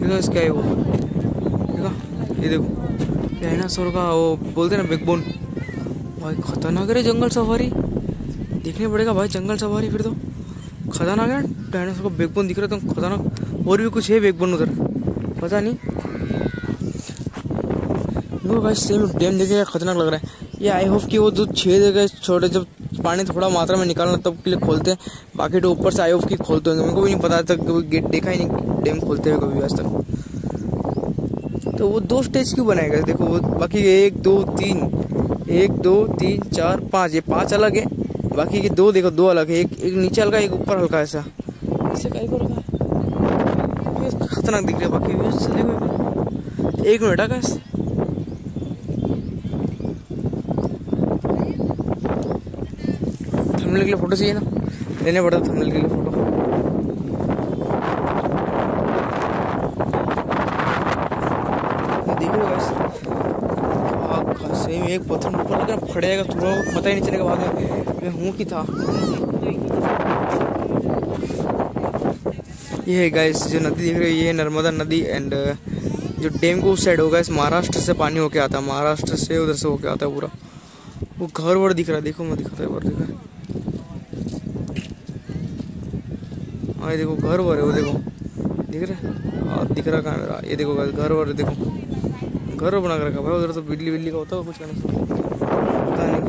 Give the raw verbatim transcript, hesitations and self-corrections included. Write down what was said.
देखो इसका है वो, देखो ये देखो डायनासोर का वो बोलते हैं ना बैकबोन। भाई खतरनाक है जंगल सफारी, देखने पड़ेगा भाई जंगल सफारी फिर तो। खतरनाक है डायनासोर का बैकबोन दिख रहा है तो खतरनाक। और भी कुछ है बैकबोन उधर पता नहीं। देखो भाई सेम डैम देखे खतरनाक लग रहा है ये। आई होप कि वो जो छेद है छोटे जब पानी थोड़ा मात्रा में निकालना तब के लिए खोलते हैं, बाकी तो ऊपर से आई होप कि खोलते होंगे। मेरे को भी नहीं पता था, कभी गेट देखा ही नहीं डैम खोलते हुए कभी आज तक। तो वो दो स्टेज क्यों बनाएगा देखो वो, बाकी एक दो तीन, एक दो तीन चार पाँच, ये पाँच अलग है, बाकी के दो देखो दो अलग है, एक एक नीचे हल्का एक ऊपर हल्का ऐसा। ऐसे कहीं को रखा है खतरनाक दिख रहा है। बाकी एक मिनट है गाइस, थंबनेल के लिए फोटो चाहिए ना, लेने पड़ता थंबनेल के लिए फोटो। देखो गाइस सही में एक पत्थर ऊपर लगा फट जाएगा, थोड़ा पता ही नहीं चलेगा बाद में मैं हूँ कि था। ये है गाइस जो नदी देख रहे हो, ये है नर्मदा नदी। एंड जो डैम को उस साइड होगा इस महाराष्ट्र से पानी होके आता है, महाराष्ट्र से उधर से होके आता है पूरा। वो घर वर दिख रहा है, देखो मैं दिखाता है, देखा हाँ देखो घर वर है वो, देखो दिख रहा है, हाँ दिख रहा कहाँ मेरा, ये देखो घर वर देखो, घर बना कर रखा भाई। उधर तो बिजली बिजली का होता है कुछ करने पता नहीं।